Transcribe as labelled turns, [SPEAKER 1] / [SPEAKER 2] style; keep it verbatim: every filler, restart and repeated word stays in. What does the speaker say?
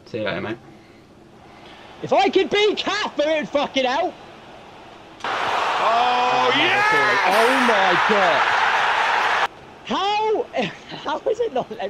[SPEAKER 1] See you later, mate.
[SPEAKER 2] If I could beat Catford, fucking hell!
[SPEAKER 3] Oh, yeah!
[SPEAKER 2] Oh my god! How? How is it not?